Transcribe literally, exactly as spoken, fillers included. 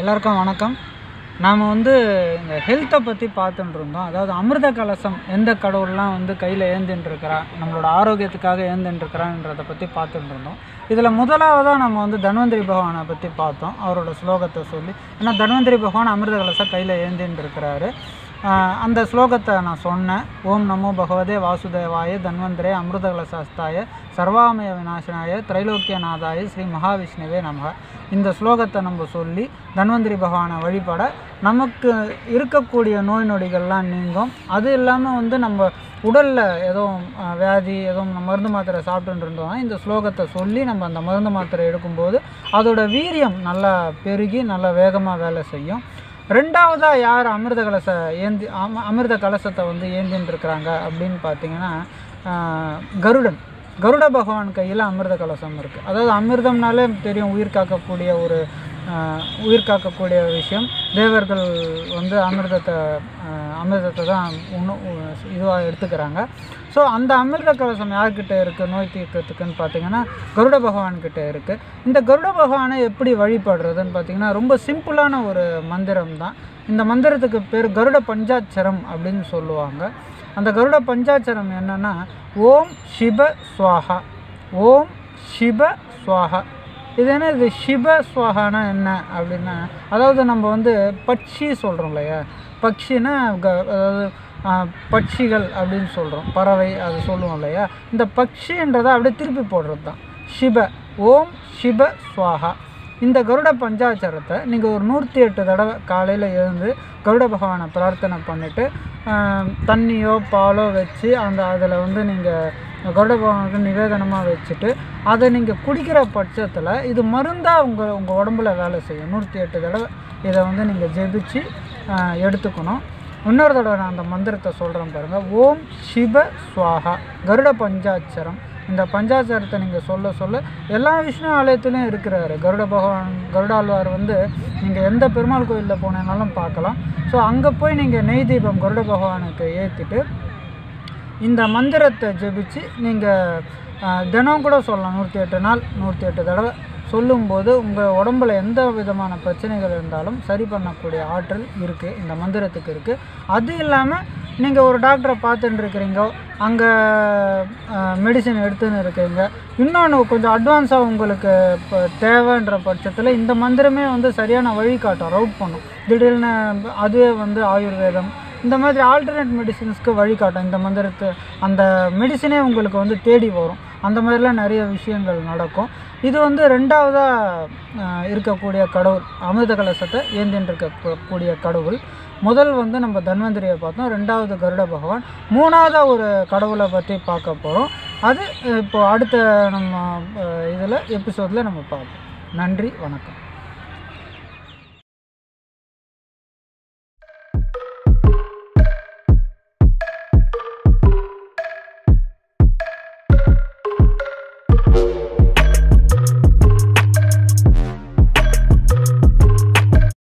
எல்லாருக்கும் வணக்கம். நாம் வந்து இந்த ஹெல்த்தை பற்றி பார்த்துட்டு இருந்தோம். அதாவது அமிர்த கலசம் எந்த கடவுள்லாம் வந்து கையில் ஏந்தின்னு இருக்கிறா, நம்மளோட ஆரோக்கியத்துக்காக ஏந்தின்னு இருக்கிறான்றதை பற்றி பார்த்துட்டு இருந்தோம். இதில் முதலாவதாக நம்ம வந்து தன்வந்திரி பகவானை பற்றி பார்த்தோம், அவரோட ஸ்லோகத்தை சொல்லி. ஏன்னா தன்வந்திரி பகவான் அமிர்த கலசம் கையில் ஏந்தின்னு இருக்கிறாரு. அந்த ஸ்லோகத்தை நான் சொன்னேன். ஓம் நமோ பகவதே வாசுதேவாய தன்வந்திரே அமிர்தகலசாஸ்தாய சர்வாமய விநாசனாய திரைலோக்கியநாதாய ஸ்ரீ மகாவிஷ்ணுவே நமக. இந்த ஸ்லோகத்தை நம்ம சொல்லி தன்வந்திரி பகவானை வழிபட நமக்கு இருக்கக்கூடிய நோய் நொடிகள்லாம் நீங்கும். அது இல்லாமல் வந்து நம்ம உடலில் எதுவும் வியாதி எதுவும் நம்ம மருந்து மாத்திரை சாப்பிட்டுட்டு இருந்தோம்னா இந்த ஸ்லோகத்தை சொல்லி நம்ம அந்த மருந்து மாத்திரை எடுக்கும்போது அதோட வீரியம் நல்லா பெருகி நல்லா வேகமாக வேலை செய்யும். ரெண்டாவதாக யார் அமிர்த கலச ஏந்தி அம அமிர்த கலசத்தை வந்து ஏந்தின்னு இருக்கிறாங்க அப்படின்னு பார்த்தீங்கன்னா கருடன். கருட பகவான் கையில் அமிர்த கலசம் இருக்குது. அதாவது அமிர்தம்னாலே தெரியும், உயிர் காக்கக்கூடிய ஒரு உயிர் காக்கக்கூடிய விஷயம். தேவர்கள் வந்து அமிர்தத்தை அமிர்தத்தை தான் உணவு இதுவாக எடுத்துக்கிறாங்க. ஸோ அந்த அமிர்த கலசம் யார்கிட்ட இருக்குது நோய் தீர்க்கிறதுக்குன்னு பார்த்தீங்கன்னா கருட பகவான்கிட்ட இருக்குது. இந்த கருட பகவானை எப்படி வழிபடுறதுன்னு பார்த்தீங்கன்னா ரொம்ப சிம்பிளான ஒரு மந்திரம் தான். இந்த மந்திரத்துக்கு பேர் கருட பஞ்சாட்சரம் அப்படின்னு சொல்லுவாங்க. அந்த கருட பஞ்சாட்சரம் என்னென்னா ஓம் சிவ ஸ்வாஹா, ஓம் சிவ ஸ்வாஹா. இது என்ன, இது சிவ ஸ்வாஹானா என்ன அப்படின்னா, அதாவது நம்ம வந்து பட்சி சொல்கிறோம் இல்லையா, பட்சின்னா க அதாவது பட்சிகள் அப்படின்னு சொல்கிறோம், பறவை அது சொல்லுவோம் இல்லையா. இந்த பட்சின்றதை அப்படியே திருப்பி போடுறது தான் சிவ. ஓம் சிவ ஸ்வாஹா. இந்த கருட பஞ்சாட்சரத்தை நீங்கள் ஒரு நூற்றி எட்டு தடவை காலையில் எழுந்து கருட பகவானை பிரார்த்தனை பண்ணிவிட்டு தண்ணியோ பாலோ வச்சு அந்த அதில் வந்து நீங்கள் கருட பகவானுக்கு நிவேதனமாக வச்சுட்டு அதை நீங்கள் குடிக்கிற பட்சத்தில் இது மருந்தாக உங்கள் உங்கள் உடம்புல வேலை செய்யும். நூற்றி எட்டு தடவை இதை வந்து நீங்கள் ஜெபிச்சு எடுத்துக்கணும். இன்னொரு தடவை நான் அந்த மந்திரத்தை சொல்கிறேன் பாருங்கள். ஓம் சிவ ஸ்வாஹா கருட பஞ்சாட்சரம். இந்த பஞ்சாட்சரத்தை நீங்கள் சொல்ல சொல்ல எல்லா விஷ்ணு ஆலயத்துலேயும் இருக்கிறாரு கருட பகவான். கருடாழ்வார் வந்து நீங்கள் எந்த பெருமாள் கோயிலில் போனீங்கனாலும் பார்க்கலாம். ஸோ அங்கே போய் நீங்கள் நெய் தீபம் கருட பகவானுக்கு ஏற்றிட்டு இந்த மந்திரத்தை ஜெபிச்சு நீங்கள் தினம் கூட சொல்லலாம். நூற்றி எட்டு நாள் நூற்றி எட்டு தடவை சொல்லும்போது உங்கள் உடம்புல எந்த விதமான பிரச்சனைகள் இருந்தாலும் சரி பண்ணக்கூடிய ஆற்றல் இருக்குது, இந்த மந்திரத்துக்கு இருக்குது. அது இல்லாமல் நீங்கள் ஒரு டாக்டரை பார்த்துட்டு இருக்கிறீங்க, அங்கே மெடிசன் எடுத்துன்னு இருக்கிறீங்க, இன்னொன்று கொஞ்சம் அட்வான்ஸாக உங்களுக்கு இப்போ தேவைன்ற பட்சத்தில் இந்த மந்திரமே வந்து சரியான வழிகாட்டும், ரவுட் பண்ணும். திடீர்னு அதுவே வந்து ஆயுர்வேதம் இந்த மாதிரி ஆல்டர்னேட் மெடிசின்ஸ்க்கு வழிகாட்டும். இந்த மந்திரத்தை அந்த மெடிசனே உங்களுக்கு வந்து தேடி வரும். அந்த மாதிரிலாம் நிறைய விஷயங்கள் நடக்கும். இது வந்து ரெண்டாவதாக இருக்கக்கூடிய கடவுள், அமிர்த கலசத்தை ஏந்தின்னு இருக்கக்கூடிய கடவுள். முதல் வந்து நம்ம தன்வந்திரியை பார்த்தோம், ரெண்டாவது கருட பகவான், மூணாவதாக ஒரு கடவுளை பற்றி பார்க்க போகிறோம். அது இப்போது அடுத்த நம்ம இதில் எபிசோடில் நம்ம பார்ப்போம். நன்றி, வணக்கம்.